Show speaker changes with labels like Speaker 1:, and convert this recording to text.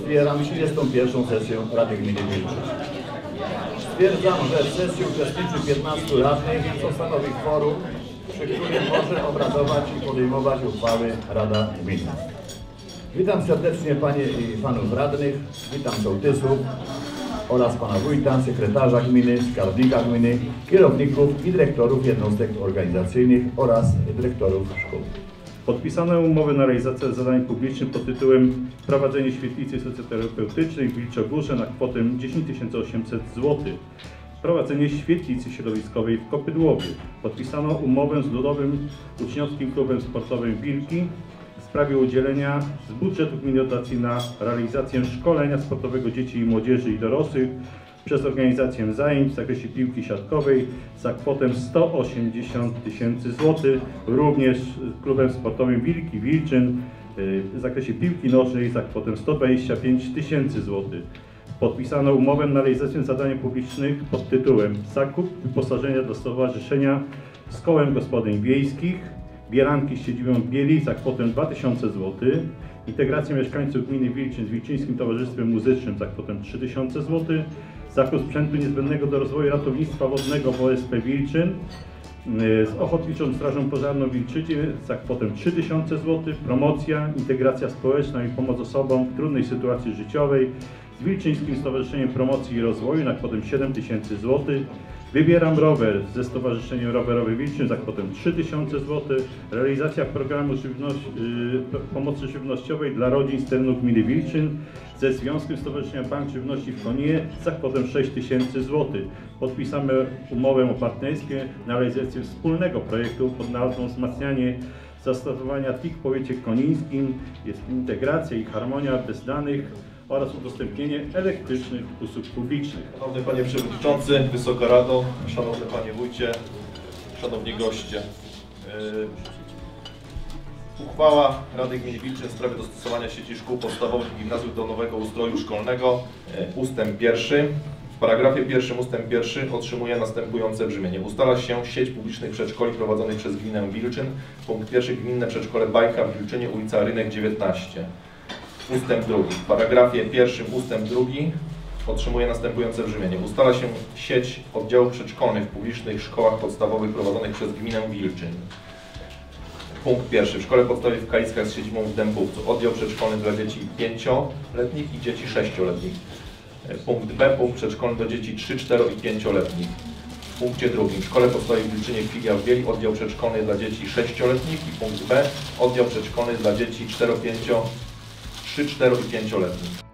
Speaker 1: Otwieram 31. sesję Rady Gminy Wilczyn. Stwierdzam, że w sesji uczestniczy 15 radnych, co stanowi kworum, przy którym może obradować i podejmować uchwały Rada Gminy. Witam serdecznie Panie i Panów Radnych, witam sołtysów oraz Pana Wójta, sekretarza gminy, skarbnika gminy, kierowników i dyrektorów jednostek organizacyjnych oraz dyrektorów szkół.
Speaker 2: Podpisane umowy na realizację zadań publicznych pod tytułem Prowadzenie świetlicy socjoterapeutycznej w Wilczogórze na kwotę 10 800 zł. Prowadzenie świetlicy środowiskowej w Kopydłowie. Podpisano umowę z Ludowym Uczniowskim Klubem Sportowym Wilki w sprawie udzielenia z budżetu gminy dotacji na realizację szkolenia sportowego dzieci i młodzieży i dorosłych przez organizację zajęć w zakresie piłki siatkowej za kwotę 180 000 zł, również z Klubem Sportowym Wilki Wilczyn w zakresie piłki nożnej za kwotę 125 000 zł. Podpisano umowę na realizację zadań publicznych pod tytułem Zakup wyposażenia dla Stowarzyszenia z Kołem Gospodyń Wiejskich Bieranki z siedzibą w Bieli za kwotę 2000 zł, integracja mieszkańców gminy Wilczyn z Wilczyńskim Towarzystwem Muzycznym za kwotę 3000 zł, zakup sprzętu niezbędnego do rozwoju ratownictwa wodnego w OSP Wilczyn z Ochotniczą Strażą Pożarną w Wilczynie za kwotę 3000 zł, promocja, integracja społeczna i pomoc osobom w trudnej sytuacji życiowej z Wilczyńskim Stowarzyszeniem Promocji i Rozwoju na kwotę 7000 zł, Wybieram rower ze Stowarzyszeniem Rowerowe Wilczyn za kwotę 3000 zł, realizacja programu pomocy żywnościowej dla rodzin z terenów gminy Wilczyn ze Związkiem Stowarzyszenia Bank Żywności w Konie za kwotę 6000 zł. Podpisamy umowę o partnerstwie na realizację wspólnego projektu pod nazwą Wzmacnianie zastosowania TIC w powiecie konińskim, jest integracja i harmonia bez danych oraz udostępnienie elektrycznych usług publicznych.
Speaker 3: Szanowny Panie Przewodniczący, Wysoka Rado, Szanowny Panie Wójcie, Szanowni Goście. Uchwała Rady Gminy Wilczyn w sprawie dostosowania sieci szkół podstawowych i gimnazjów do nowego ustroju szkolnego. Ustęp 1. W paragrafie 1 ustęp 1 otrzymuje następujące brzmienie. Ustala się sieć publicznych przedszkoli prowadzonych przez gminę Wilczyn. Punkt 1. Gminne przedszkole Bajka w Wilczynie, ulica Rynek 19. Ustęp 2. W paragrafie 1 ustęp 2 otrzymuje następujące brzmienie. Ustala się sieć oddziałów przedszkolnych w publicznych szkołach podstawowych prowadzonych przez gminę Wilczyn. Punkt 1. W szkole podstawowej w Kaliskach z siedzibą w Dębówcu. Oddział przedszkolny dla dzieci 5-letnich i dzieci 6-letnich. Punkt B. Punkt przedszkolny do dzieci 3, 4 i 5-letnich. W punkcie 2. W szkole podstawowej w Wilczynie Filia w Bieli. Oddział przedszkolny dla dzieci 6-letnich i punkt B. Oddział przedszkolny dla dzieci 3, 4 i 5-letnich.